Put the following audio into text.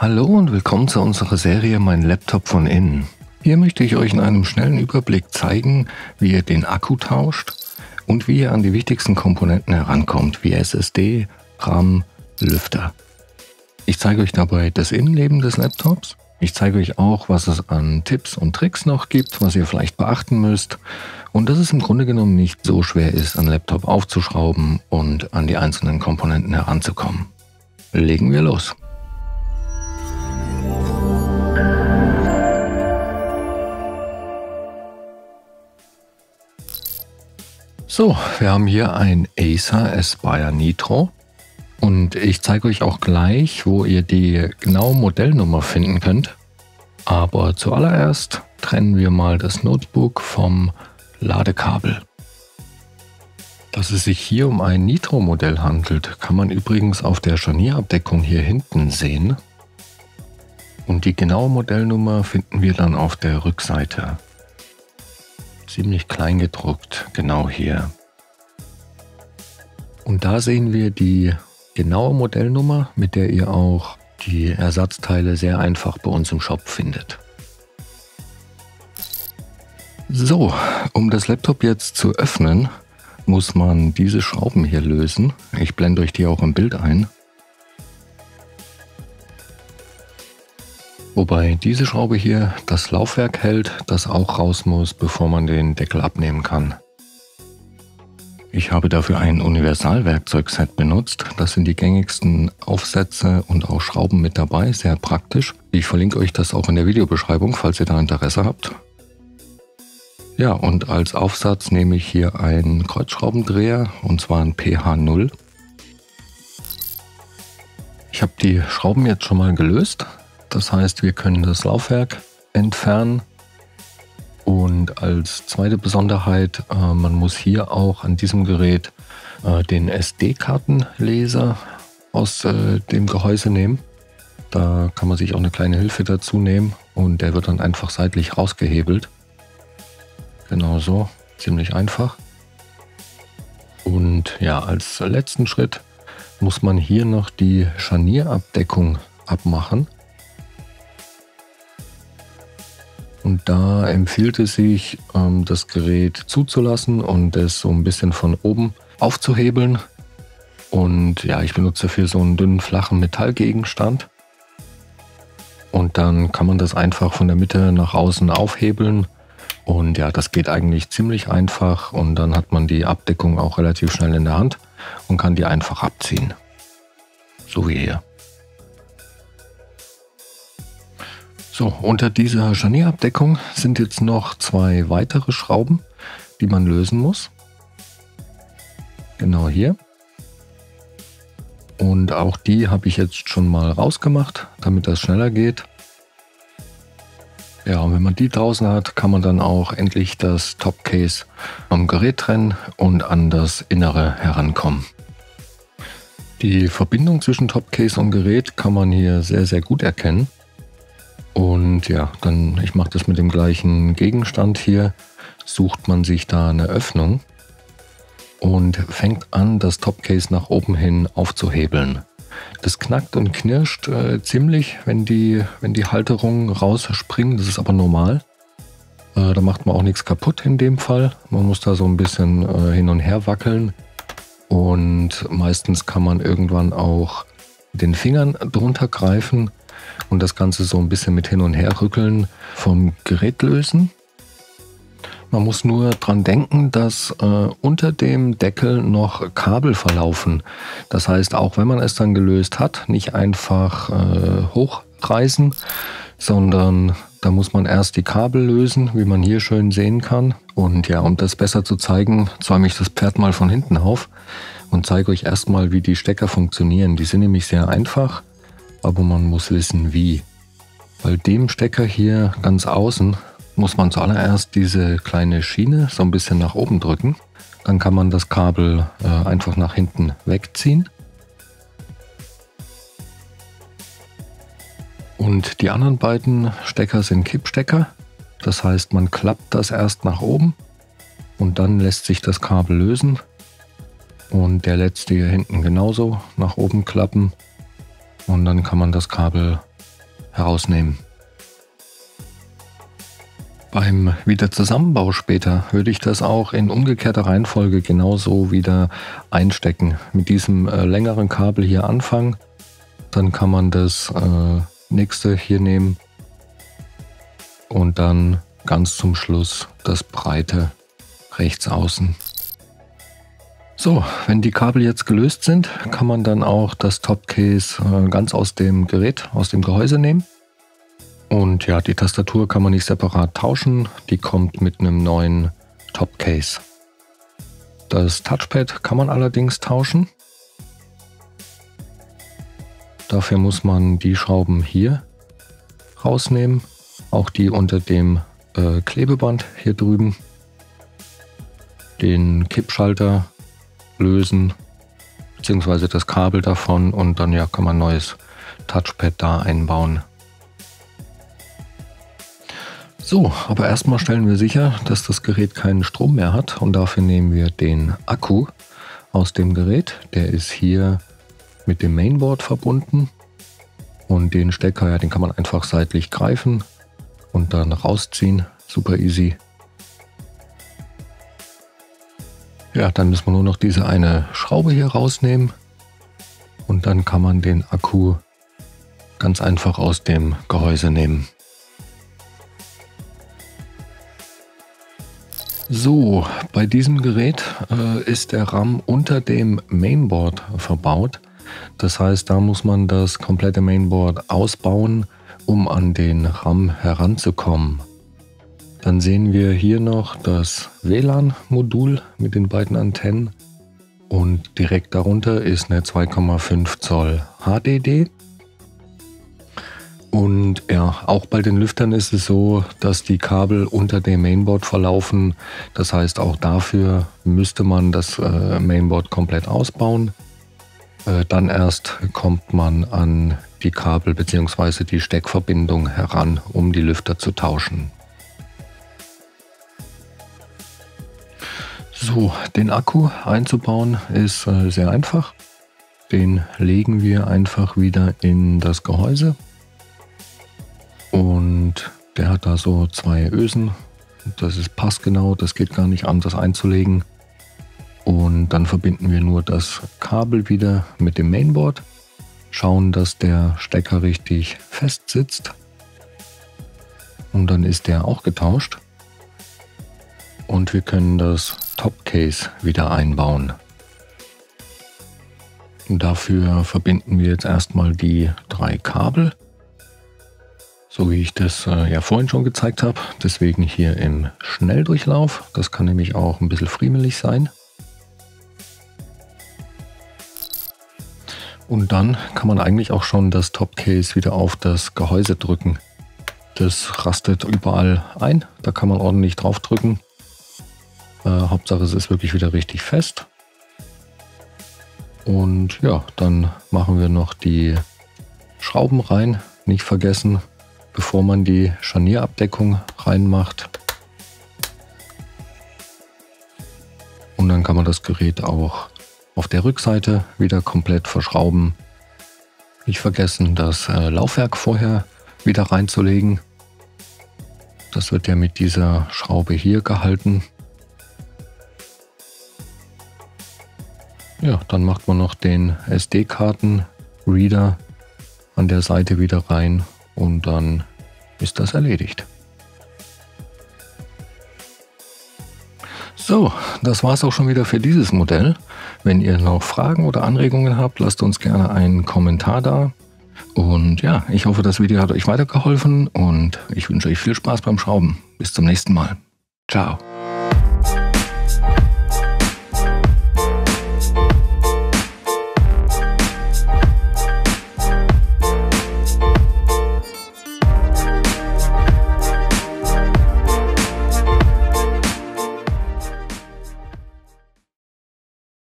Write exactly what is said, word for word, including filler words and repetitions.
Hallo und willkommen zu unserer Serie Mein Laptop von innen. Hier möchte ich euch in einem schnellen Überblick zeigen, wie ihr den Akku tauscht und wie ihr an die wichtigsten Komponenten herankommt, wie S S D, RAM, Lüfter. Ich zeige euch dabei das Innenleben des Laptops. Ich zeige euch auch, was es an Tipps und Tricks noch gibt, was ihr vielleicht beachten müsst und dass es im Grunde genommen nicht so schwer ist, einen Laptop aufzuschrauben und an die einzelnen Komponenten heranzukommen. Legen wir los! So, wir haben hier ein Acer Aspire Nitro und ich zeige euch auch gleich, wo ihr die genaue Modellnummer finden könnt. Aber zuallererst trennen wir mal das Notebook vom Ladekabel. Dass es sich hier um ein Nitro-Modell handelt, kann man übrigens auf der Scharnierabdeckung hier hinten sehen. Und die genaue Modellnummer finden wir dann auf der Rückseite. Ziemlich klein gedruckt, genau hier. Und da sehen wir die genaue Modellnummer, mit der ihr auch die Ersatzteile sehr einfach bei uns im Shop findet. So, um das Laptop jetzt zu öffnen, muss man diese Schrauben hier lösen. Ich blende euch die auch im Bild ein. Wobei diese Schraube hier das Laufwerk hält, das auch raus muss, bevor man den Deckel abnehmen kann. Ich habe dafür ein Universalwerkzeugset benutzt. Das sind die gängigsten Aufsätze und auch Schrauben mit dabei, sehr praktisch. Ich verlinke euch das auch in der Videobeschreibung, falls ihr da Interesse habt. Ja, und als Aufsatz nehme ich hier einen Kreuzschraubendreher, und zwar einen P H null. Ich habe die Schrauben jetzt schon mal gelöst. Das heißt, wir können das Laufwerk entfernen. Und als zweite Besonderheit, äh, man muss hier auch an diesem Gerät äh, den S D-Kartenleser aus äh, dem Gehäuse nehmen. Da kann man sich auch eine kleine Hilfe dazu nehmen und der wird dann einfach seitlich rausgehebelt. Genau so, ziemlich einfach. Und ja, als letzten Schritt muss man hier noch die Scharnierabdeckung abmachen. Und da empfiehlt es sich, das Gerät zuzulassen und es so ein bisschen von oben aufzuhebeln. Und ja, ich benutze dafür so einen dünnen, flachen Metallgegenstand. Und dann kann man das einfach von der Mitte nach außen aufhebeln. Und ja, das geht eigentlich ziemlich einfach. Und dann hat man die Abdeckung auch relativ schnell in der Hand und kann die einfach abziehen. So wie hier. So, unter dieser Scharnierabdeckung sind jetzt noch zwei weitere Schrauben, die man lösen muss. Genau hier. Und auch die habe ich jetzt schon mal rausgemacht, damit das schneller geht. Ja, und wenn man die draußen hat, kann man dann auch endlich das Topcase am Gerät trennen und an das Innere herankommen. Die Verbindung zwischen Topcase und Gerät kann man hier sehr, sehr gut erkennen. Und ja, dann, ich mache das mit dem gleichen Gegenstand hier, sucht man sich da eine Öffnung und fängt an, das Topcase nach oben hin aufzuhebeln. Das knackt und knirscht äh, ziemlich, wenn die, wenn die Halterungen rausspringen, das ist aber normal. Äh, da macht man auch nichts kaputt in dem Fall. Man muss da so ein bisschen äh, hin und her wackeln und meistens kann man irgendwann auch mit den Fingern drunter greifen und das Ganze so ein bisschen mit hin und her rückeln vom Gerät lösen. Man muss nur dran denken, dass äh, unter dem Deckel noch Kabel verlaufen. Das heißt, auch wenn man es dann gelöst hat, nicht einfach äh, hochreißen, sondern da muss man erst die Kabel lösen, wie man hier schön sehen kann. Und ja, um das besser zu zeigen, zäume ich das Pferd mal von hinten auf und zeige euch erstmal, wie die Stecker funktionieren. Die sind nämlich sehr einfach. Aber man muss wissen, wie. Bei dem Stecker hier ganz außen muss man zuallererst diese kleine Schiene so ein bisschen nach oben drücken. Dann kann man das Kabel äh, einfach nach hinten wegziehen. Und die anderen beiden Stecker sind Kippstecker. Das heißt, man klappt das erst nach oben und dann lässt sich das Kabel lösen. Und der letzte hier hinten genauso nach oben klappen. Und dann kann man das Kabel herausnehmen. Beim Wiederzusammenbau später würde ich das auch in umgekehrter Reihenfolge genauso wieder einstecken. Mit diesem äh, längeren Kabel hier anfangen, dann kann man das äh, nächste hier nehmen und dann ganz zum Schluss das breite rechts außen. So, wenn die Kabel jetzt gelöst sind, kann man dann auch das Topcase äh, ganz aus dem Gerät, aus dem Gehäuse nehmen. Und ja, die Tastatur kann man nicht separat tauschen, die kommt mit einem neuen Topcase. Das Touchpad kann man allerdings tauschen. Dafür muss man die Schrauben hier rausnehmen, auch die unter dem äh, Klebeband hier drüben. Den Kippschalter lösen, beziehungsweise das Kabel davon, und dann ja kann man ein neues Touchpad da einbauen. So, aber erstmal stellen wir sicher, dass das Gerät keinen Strom mehr hat, und dafür nehmen wir den Akku aus dem Gerät. Der ist hier mit dem Mainboard verbunden, und den Stecker, ja, den kann man einfach seitlich greifen und dann rausziehen. Super easy. Ja, dann müssen wir nur noch diese eine Schraube hier rausnehmen, und dann kann man den Akku ganz einfach aus dem Gehäuse nehmen. So, bei diesem Gerät äh, ist der RAM unter dem Mainboard verbaut. Das heißt, da muss man das komplette Mainboard ausbauen, um an den RAM heranzukommen. Dann sehen wir hier noch das W L A N-Modul mit den beiden Antennen, und direkt darunter ist eine zwei Komma fünf Zoll H D D. Und ja, auch bei den Lüftern ist es so, dass die Kabel unter dem Mainboard verlaufen. Das heißt, auch dafür müsste man das äh, Mainboard komplett ausbauen. Äh, dann erst kommt man an die Kabel bzw. die Steckverbindung heran, um die Lüfter zu tauschen. So, den Akku einzubauen ist äh, sehr einfach. Den legen wir einfach wieder in das Gehäuse. Und der hat da so zwei Ösen. Das ist passgenau, das geht gar nicht anders einzulegen. Und dann verbinden wir nur das Kabel wieder mit dem Mainboard. Schauen, dass der Stecker richtig fest sitzt. Und dann ist der auch getauscht. Und wir können das Topcase wieder einbauen. Und dafür verbinden wir jetzt erstmal die drei Kabel. So wie ich das äh, ja vorhin schon gezeigt habe, deswegen hier im Schnelldurchlauf. Das kann nämlich auch ein bisschen friemelig sein. Und dann kann man eigentlich auch schon das Topcase wieder auf das Gehäuse drücken. Das rastet überall ein, da kann man ordentlich drauf drücken. Äh, Hauptsache es ist wirklich wieder richtig fest. Und ja, dann machen wir noch die Schrauben rein, nicht vergessen, bevor man die Scharnierabdeckung reinmacht. Und dann kann man das Gerät auch auf der Rückseite wieder komplett verschrauben. Nicht vergessen, das äh, Laufwerk vorher wieder reinzulegen. Das wird ja mit dieser Schraube hier gehalten. Ja, dann macht man noch den S D-Karten-Reader an der Seite wieder rein. Und dann ist das erledigt. So, das war es auch schon wieder für dieses Modell. Wenn ihr noch Fragen oder Anregungen habt, lasst uns gerne einen Kommentar da. Und ja, ich hoffe, das Video hat euch weitergeholfen und ich wünsche euch viel Spaß beim Schrauben. Bis zum nächsten Mal. Ciao.